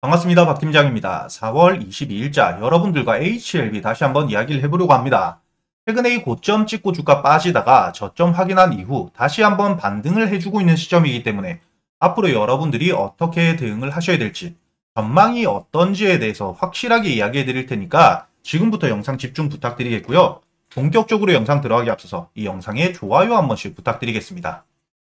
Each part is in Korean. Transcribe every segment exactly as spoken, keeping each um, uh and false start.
반갑습니다. 박 팀장입니다. 사월 이십이일자 여러분들과 에이치엘비 다시 한번 이야기를 해보려고 합니다. 최근에 이 고점 찍고 주가 빠지다가 저점 확인한 이후 다시 한번 반등을 해주고 있는 시점이기 때문에 앞으로 여러분들이 어떻게 대응을 하셔야 될지, 전망이 어떤지에 대해서 확실하게 이야기해 드릴 테니까 지금부터 영상 집중 부탁드리겠고요. 본격적으로 영상 들어가기 앞서서 이 영상에 좋아요 한 번씩 부탁드리겠습니다.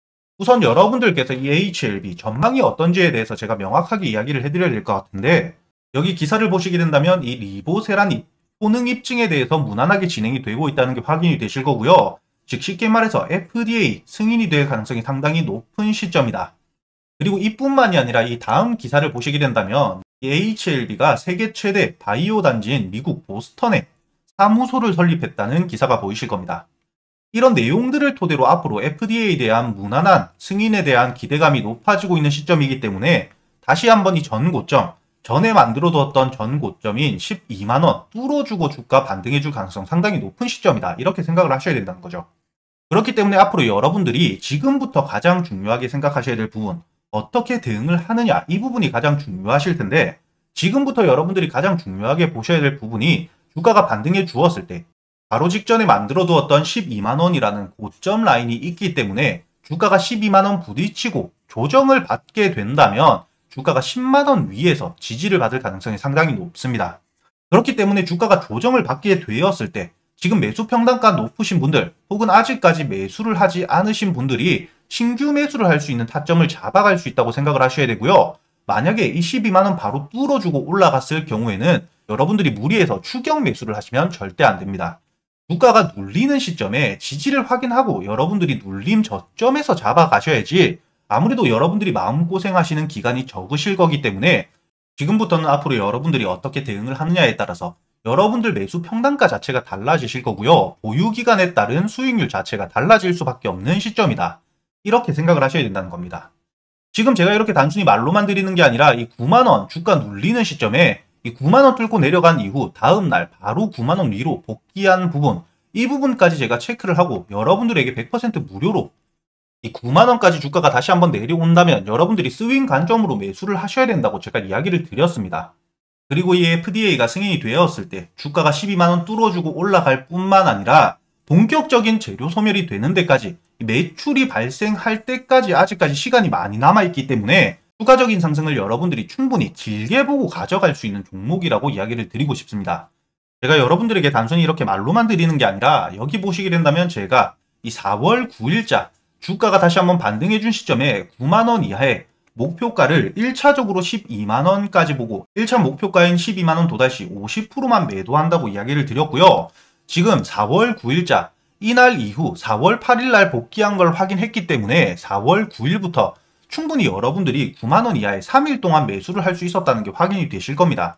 우선 여러분들께서 이 에이치엘비 전망이 어떤지에 대해서 제가 명확하게 이야기를 해드려야 될 것 같은데, 여기 기사를 보시게 된다면 이 리보세란 효능 입증에 대해서 무난하게 진행이 되고 있다는 게 확인이 되실 거고요. 즉 쉽게 말해서 에프디에이 승인이 될 가능성이 상당히 높은 시점이다. 그리고 이뿐만이 아니라 이 다음 기사를 보시게 된다면 이 에이치엘비가 세계 최대 바이오 단지인 미국 보스턴에 사무소를 설립했다는 기사가 보이실 겁니다. 이런 내용들을 토대로 앞으로 에프디에이에 대한 무난한 승인에 대한 기대감이 높아지고 있는 시점이기 때문에 다시 한번 이 전 고점, 전에 만들어두었던 전 고점인 십이만 원 뚫어주고 주가 반등해줄 가능성 상당히 높은 시점이다. 이렇게 생각을 하셔야 된다는 거죠. 그렇기 때문에 앞으로 여러분들이 지금부터 가장 중요하게 생각하셔야 될 부분, 어떻게 대응을 하느냐, 이 부분이 가장 중요하실 텐데, 지금부터 여러분들이 가장 중요하게 보셔야 될 부분이 주가가 반등해 주었을 때 바로 직전에 만들어 두었던 십이만 원이라는 고점 라인이 있기 때문에 주가가 십이만 원 부딪히고 조정을 받게 된다면 주가가 십만 원 위에서 지지를 받을 가능성이 상당히 높습니다. 그렇기 때문에 주가가 조정을 받게 되었을 때 지금 매수 평단가 높으신 분들 혹은 아직까지 매수를 하지 않으신 분들이 신규 매수를 할 수 있는 타점을 잡아갈 수 있다고 생각을 하셔야 되고요. 만약에 이 십이만 원 바로 뚫어주고 올라갔을 경우에는 여러분들이 무리해서 추격 매수를 하시면 절대 안 됩니다. 주가가 눌리는 시점에 지지를 확인하고 여러분들이 눌림 저점에서 잡아가셔야지, 아무래도 여러분들이 마음고생하시는 기간이 적으실 거기 때문에 지금부터는 앞으로 여러분들이 어떻게 대응을 하느냐에 따라서 여러분들 매수 평단가 자체가 달라지실 거고요. 보유기간에 따른 수익률 자체가 달라질 수밖에 없는 시점이다. 이렇게 생각을 하셔야 된다는 겁니다. 지금 제가 이렇게 단순히 말로만 드리는 게 아니라 이 구만 원 주가 눌리는 시점에 이 구만 원 뚫고 내려간 이후 다음날 바로 구만 원 위로 복귀한 부분, 이 부분까지 제가 체크를 하고 여러분들에게 백 퍼센트 무료로 이 구만 원까지 주가가 다시 한번 내려온다면 여러분들이 스윙 관점으로 매수를 하셔야 된다고 제가 이야기를 드렸습니다. 그리고 이 에프디에이가 승인이 되었을 때 주가가 십이만 원 뚫어주고 올라갈 뿐만 아니라 본격적인 재료 소멸이 되는 데까지, 매출이 발생할 때까지 아직까지 시간이 많이 남아있기 때문에 추가적인 상승을 여러분들이 충분히 길게 보고 가져갈 수 있는 종목이라고 이야기를 드리고 싶습니다. 제가 여러분들에게 단순히 이렇게 말로만 드리는 게 아니라 여기 보시게 된다면 제가 이 사월 구일자 주가가 다시 한번 반등해준 시점에 구만 원 이하의 목표가를 일 차적으로 십이만 원까지 보고 일 차 목표가인 십이만 원 도달시 오십 퍼센트만 매도한다고 이야기를 드렸고요. 지금 사월 구일자 이날 이후 사월 팔일날 복귀한 걸 확인했기 때문에 사월 구일부터 충분히 여러분들이 구만 원 이하의 삼 일 동안 매수를 할 수 있었다는 게 확인이 되실 겁니다.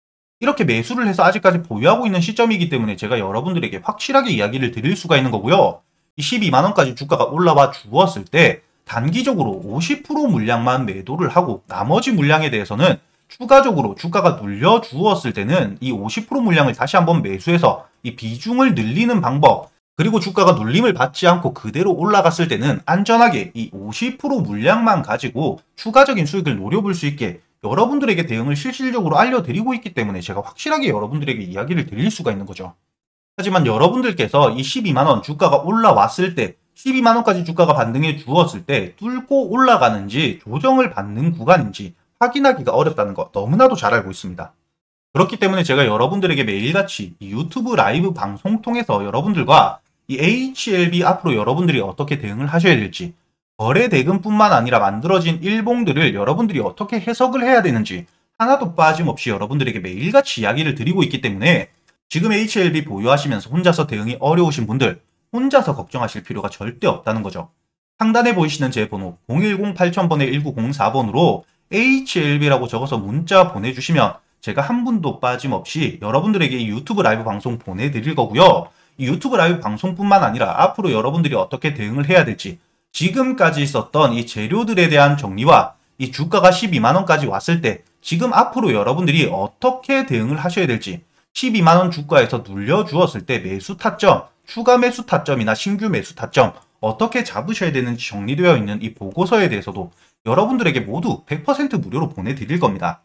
이렇게 매수를 해서 아직까지 보유하고 있는 시점이기 때문에 제가 여러분들에게 확실하게 이야기를 드릴 수가 있는 거고요. 이 십이만 원까지 주가가 올라와 주었을 때 단기적으로 오십 퍼센트 물량만 매도를 하고 나머지 물량에 대해서는 추가적으로 주가가 눌려 주었을 때는 이 오십 퍼센트 물량을 다시 한번 매수해서 이 비중을 늘리는 방법, 그리고 주가가 눌림을 받지 않고 그대로 올라갔을 때는 안전하게 이 오십 퍼센트 물량만 가지고 추가적인 수익을 노려볼 수 있게 여러분들에게 대응을 실질적으로 알려드리고 있기 때문에 제가 확실하게 여러분들에게 이야기를 드릴 수가 있는 거죠. 하지만 여러분들께서 이 십이만 원 주가가 올라왔을 때 십이만 원까지 주가가 반등해 주었을 때 뚫고 올라가는지 조정을 받는 구간인지 확인하기가 어렵다는 거 너무나도 잘 알고 있습니다. 그렇기 때문에 제가 여러분들에게 매일같이 이 유튜브 라이브 방송 통해서 여러분들과 이 에이치엘비 앞으로 여러분들이 어떻게 대응을 하셔야 될지, 거래 대금뿐만 아니라 만들어진 일봉들을 여러분들이 어떻게 해석을 해야 되는지 하나도 빠짐없이 여러분들에게 매일같이 이야기를 드리고 있기 때문에 지금 에이치엘비 보유하시면서 혼자서 대응이 어려우신 분들, 혼자서 걱정하실 필요가 절대 없다는 거죠. 상단에 보이시는 제 번호 공일공 팔천 번에 일구공사 번으로 에이치엘비라고 적어서 문자 보내주시면 제가 한 분도 빠짐없이 여러분들에게 유튜브 라이브 방송 보내드릴 거고요. 이 유튜브 라이브 방송뿐만 아니라 앞으로 여러분들이 어떻게 대응을 해야 될지, 지금까지 있었던 이 재료들에 대한 정리와 이 주가가 십이만 원까지 왔을 때 지금 앞으로 여러분들이 어떻게 대응을 하셔야 될지, 십이만 원 주가에서 눌려주었을 때 매수 타점, 추가 매수 타점이나 신규 매수 타점 어떻게 잡으셔야 되는지 정리되어 있는 이 보고서에 대해서도 여러분들에게 모두 백 퍼센트 무료로 보내드릴 겁니다.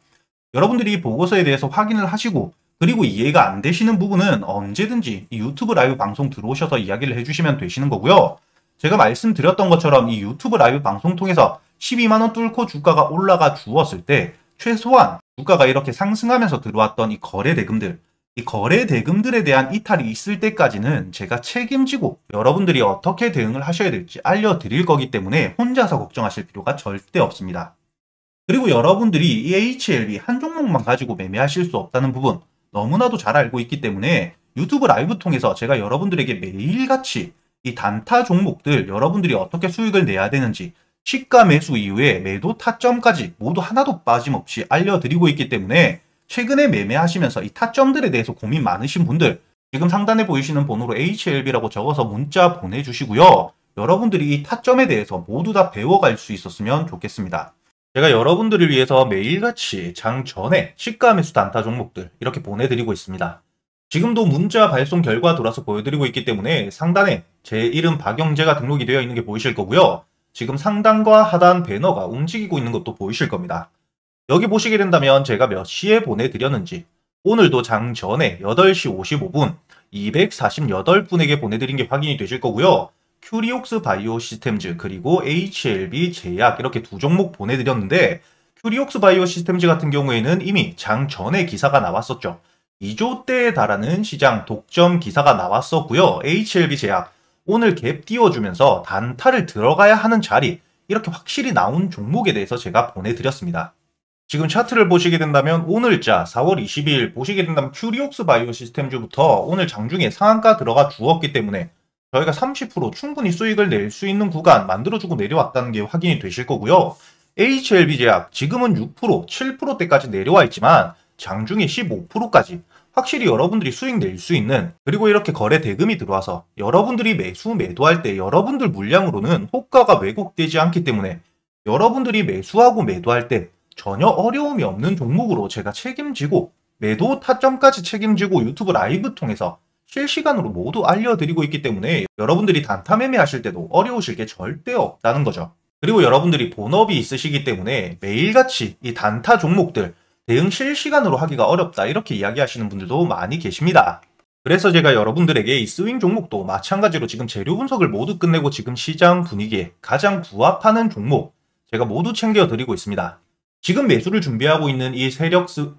여러분들이 보고서에 대해서 확인을 하시고 그리고 이해가 안 되시는 부분은 언제든지 이 유튜브 라이브 방송 들어오셔서 이야기를 해주시면 되시는 거고요. 제가 말씀드렸던 것처럼 이 유튜브 라이브 방송 통해서 십이만 원 뚫고 주가가 올라가 주었을 때 최소한 주가가 이렇게 상승하면서 들어왔던 이 거래 대금들, 이 거래 대금들에 대한 이탈이 있을 때까지는 제가 책임지고 여러분들이 어떻게 대응을 하셔야 될지 알려드릴 거기 때문에 혼자서 걱정하실 필요가 절대 없습니다. 그리고 여러분들이 이 에이치엘비 한 종목만 가지고 매매하실 수 없다는 부분 너무나도 잘 알고 있기 때문에 유튜브 라이브 통해서 제가 여러분들에게 매일같이 이 단타 종목들 여러분들이 어떻게 수익을 내야 되는지 시가 매수 이후에 매도 타점까지 모두 하나도 빠짐없이 알려드리고 있기 때문에 최근에 매매하시면서 이 타점들에 대해서 고민 많으신 분들 지금 상단에 보이시는 번호로 에이치엘비라고 적어서 문자 보내주시고요. 여러분들이 이 타점에 대해서 모두 다 배워갈 수 있었으면 좋겠습니다. 제가 여러분들을 위해서 매일같이 장 전에 시가 매수 단타 종목들 이렇게 보내드리고 있습니다. 지금도 문자 발송 결과 돌아서 보여드리고 있기 때문에 상단에 제 이름 박영재가 등록이 되어 있는 게 보이실 거고요. 지금 상단과 하단 배너가 움직이고 있는 것도 보이실 겁니다. 여기 보시게 된다면 제가 몇 시에 보내드렸는지 오늘도 장 전에 여덟 시 오십오 분 이백사십팔 분에게 보내드린 게 확인이 되실 거고요. 큐리옥스 바이오 시스템즈 그리고 에이치엘비 제약 이렇게 두 종목 보내드렸는데 큐리옥스 바이오 시스템즈 같은 경우에는 이미 장 전에 기사가 나왔었죠. 이조대에 달하는 시장 독점 기사가 나왔었고요. 에이치엘비 제약 오늘 갭 띄워주면서 단타를 들어가야 하는 자리 이렇게 확실히 나온 종목에 대해서 제가 보내드렸습니다. 지금 차트를 보시게 된다면 오늘자 사월 이십이일 보시게 된다면 큐리옥스 바이오 시스템즈부터 오늘 장중에 상한가 들어가 주었기 때문에 저희가 삼십 퍼센트 충분히 수익을 낼 수 있는 구간 만들어주고 내려왔다는 게 확인이 되실 거고요. 에이치엘비 제약 지금은 육 퍼센트, 칠 퍼센트대까지 내려와 있지만 장중에 십오 퍼센트까지 확실히 여러분들이 수익 낼 수 있는 그리고 이렇게 거래 대금이 들어와서 여러분들이 매수 매도할 때 여러분들 물량으로는 호가가 왜곡되지 않기 때문에 여러분들이 매수하고 매도할 때 전혀 어려움이 없는 종목으로 제가 책임지고 매도 타점까지 책임지고 유튜브 라이브 통해서 실시간으로 모두 알려드리고 있기 때문에 여러분들이 단타 매매하실 때도 어려우실 게 절대 없다는 거죠. 그리고 여러분들이 본업이 있으시기 때문에 매일같이 이 단타 종목들 대응 실시간으로 하기가 어렵다 이렇게 이야기하시는 분들도 많이 계십니다. 그래서 제가 여러분들에게 이 스윙 종목도 마찬가지로 지금 재료 분석을 모두 끝내고 지금 시장 분위기에 가장 부합하는 종목 제가 모두 챙겨드리고 있습니다. 지금 매수를 준비하고 있는 이 세력 스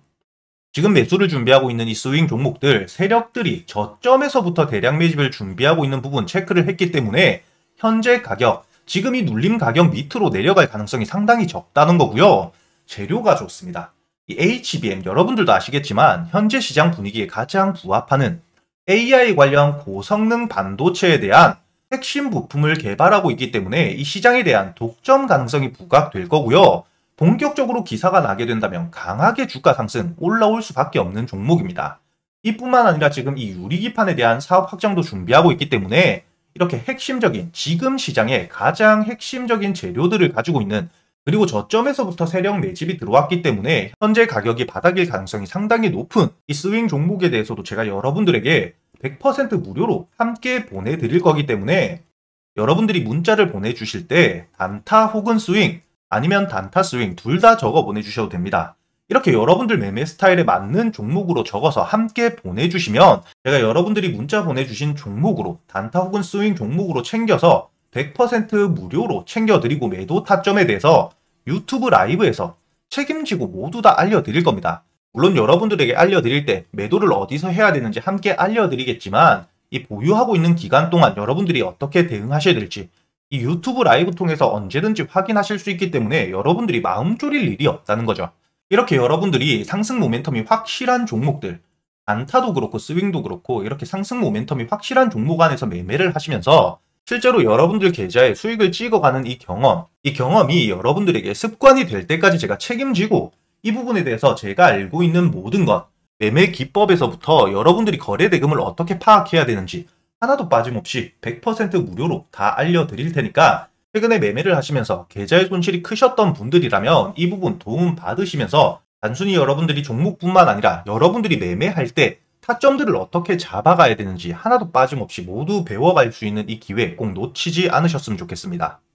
지금 매수를 준비하고 있는 이 스윙 종목들 세력들이 저점에서부터 대량 매집을 준비하고 있는 부분 체크를 했기 때문에 현재 가격, 지금 이 눌림 가격 밑으로 내려갈 가능성이 상당히 적다는 거고요. 재료가 좋습니다. 이 에이치비엠 여러분들도 아시겠지만 현재 시장 분위기에 가장 부합하는 에이아이 관련 고성능 반도체에 대한 핵심 부품을 개발하고 있기 때문에 이 시장에 대한 독점 가능성이 부각될 거고요. 본격적으로 기사가 나게 된다면 강하게 주가 상승 올라올 수밖에 없는 종목입니다. 이뿐만 아니라 지금 이 유리기판에 대한 사업 확장도 준비하고 있기 때문에 이렇게 핵심적인 지금 시장에 가장 핵심적인 재료들을 가지고 있는 그리고 저점에서부터 세력 매집이 들어왔기 때문에 현재 가격이 바닥일 가능성이 상당히 높은 이 스윙 종목에 대해서도 제가 여러분들에게 백 퍼센트 무료로 함께 보내드릴 거기 때문에 여러분들이 문자를 보내주실 때 단타 혹은 스윙 아니면 단타 스윙 둘 다 적어 보내주셔도 됩니다. 이렇게 여러분들 매매 스타일에 맞는 종목으로 적어서 함께 보내주시면 제가 여러분들이 문자 보내주신 종목으로 단타 혹은 스윙 종목으로 챙겨서 백 퍼센트 무료로 챙겨드리고 매도 타점에 대해서 유튜브 라이브에서 책임지고 모두 다 알려드릴 겁니다. 물론 여러분들에게 알려드릴 때 매도를 어디서 해야 되는지 함께 알려드리겠지만 이 보유하고 있는 기간 동안 여러분들이 어떻게 대응하셔야 될지 이 유튜브 라이브 통해서 언제든지 확인하실 수 있기 때문에 여러분들이 마음 졸일 일이 없다는 거죠. 이렇게 여러분들이 상승 모멘텀이 확실한 종목들 단타도 그렇고 스윙도 그렇고 이렇게 상승 모멘텀이 확실한 종목 안에서 매매를 하시면서 실제로 여러분들 계좌에 수익을 찍어가는 이 경험 이 경험이 여러분들에게 습관이 될 때까지 제가 책임지고 이 부분에 대해서 제가 알고 있는 모든 것 매매 기법에서부터 여러분들이 거래 대금을 어떻게 파악해야 되는지 하나도 빠짐없이 백 퍼센트 무료로 다 알려드릴 테니까 최근에 매매를 하시면서 계좌의 손실이 크셨던 분들이라면 이 부분 도움 받으시면서 단순히 여러분들이 종목뿐만 아니라 여러분들이 매매할 때 타점들을 어떻게 잡아가야 되는지 하나도 빠짐없이 모두 배워갈 수 있는 이 기회 꼭 놓치지 않으셨으면 좋겠습니다.